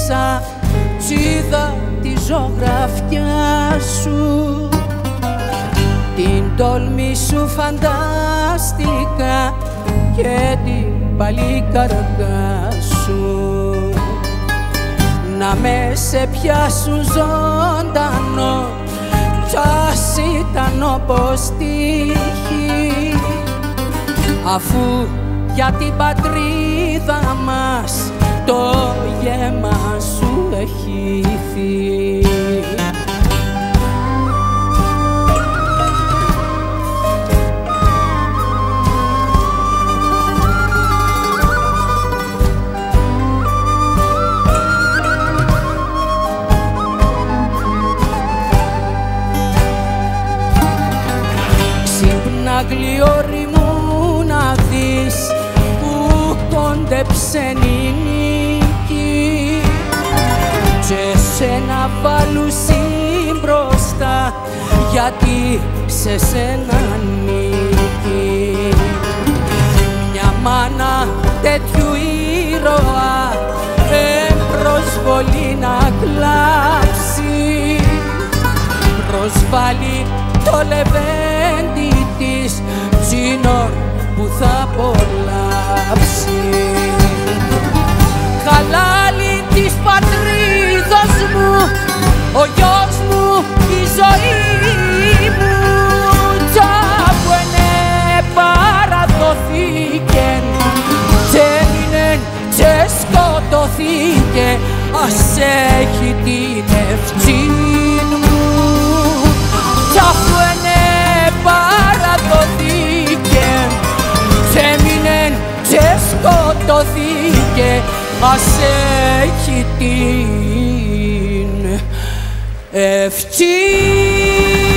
γύρισα κι είδα τη ζωγραφιά σου, την τόλμη σου φαντάστηκα και την παλικαρκά σου. Να με σε πιάσουν ζωντανό κι ας ήταν όπως τύχη, αφού για την πατρίδα μας το γέμμα σου έχει χυθεί. Ξύπνα γλιόρι μου να δεις που κόντεψε η νίκη και σένα βάλουσι μπροστά γιατί σε σένα νίκη. Μια μάνα τέτοιου ήρωα προσβολή να κλάψει, προσβάλλει το λεβέντι της τζίνο που θα απολαύσει. Χαλάλι της πατρίδος μου, ο γιος μου, η ζωή μου, τσάπου παραδοθήκεν κι έμεινεν και σκοτωθήκε, ας έχει την ευθύνη μου. Κι αφού παραδοθήκε κι έμεινεν και σκοτωθήκε, ας έχει την ευθύνη.